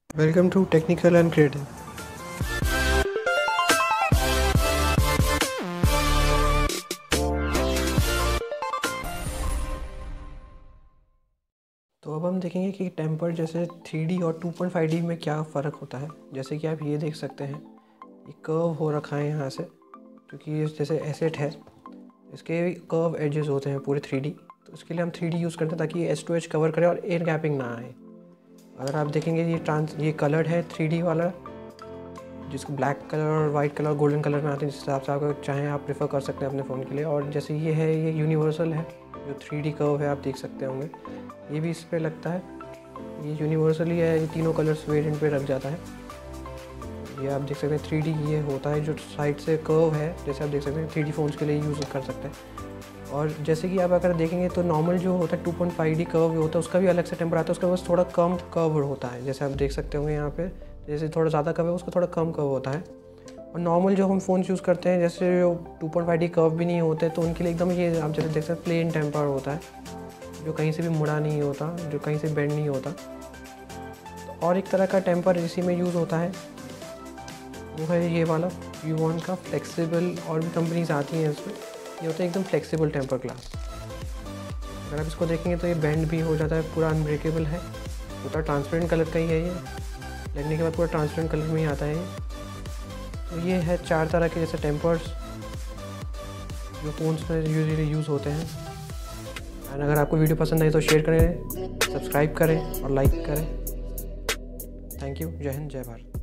Welcome to Technical and Creative. तो अब हम देखेंगे कि टेम्पर जैसे 3D और 2.5D में क्या फ़र्क होता है। जैसे कि आप ये देख सकते हैं, ये कर्व हो रखा है यहाँ से, क्योंकि ये जैसे एसेट है, इसके कर्व एजेस होते हैं पूरे 3D। तो इसके लिए हम 3D यूज़ करते हैं ताकि एज टू एज कवर करे और एयर गैपिंग ना आए। अगर आप देखेंगे ये कलर है 3D वाला, जिसको ब्लैक कलर और वाइट कलर और गोल्डन कलर में आते हैं, जिस हिसाब से आप चाहें आप प्रेफर कर सकते हैं अपने फ़ोन के लिए। और जैसे ये है, ये यूनिवर्सल है, जो 3D कर्व है आप देख सकते होंगे, ये भी इस पर लगता है। ये यूनिवर्सल ही है, ये तीनों कलर्स वेरिएंट पे रख जाता है। ये आप देख सकते हैं 3D ये होता है, जो साइड से कर्व है, जैसे आप देख सकते हैं 3D फ़ोन्स के लिए यूज़ कर सकते हैं। और जैसे कि आप अगर देखेंगे तो नॉर्मल जो होता है 2.5D कर्व होता है, उसका भी अलग से टेम्पर आता है, उसका बस थोड़ा कम कर्व होता है। जैसे आप देख सकते होंगे यहाँ पे, जैसे थोड़ा ज़्यादा कर्व है, उसका थोड़ा कम कर्व होता है। और नॉर्मल जो हम फ़ोन यूज़ करते हैं, जैसे जो 2.5D कर्व भी नहीं होते, तो उनके लिए एकदम ये आप जैसे देख सकते हैं प्लेन टेम्पर होता है, जो कहीं से भी मुड़ा नहीं होता, जो कहीं से बेंड नहीं होता। और एक तरह का टेम्पर इसी में यूज़ होता है, वो है ये वाला U1 का फ्लेक्सिबल। और भी कंपनीज आती हैं इसमें, ये होता है एकदम फ्लेक्सिबल टेम्पर ग्लास। अगर आप इसको देखेंगे तो ये बेंड भी हो जाता है, पूरा अनब्रेकेबल है, पूरा ट्रांसपेरेंट कलर का ही है। ये लगने के बाद पूरा ट्रांसपेरेंट कलर में ही आता है ये। तो ये है 4 तरह के जैसे टेम्पर्स जो फ़ोन्स में यूजुअली यूज़ होते हैं। एंड अगर आपको वीडियो पसंद आई तो शेयर करें, सब्सक्राइब करें और लाइक करें। Thank you. जय हिंद, जय भारत।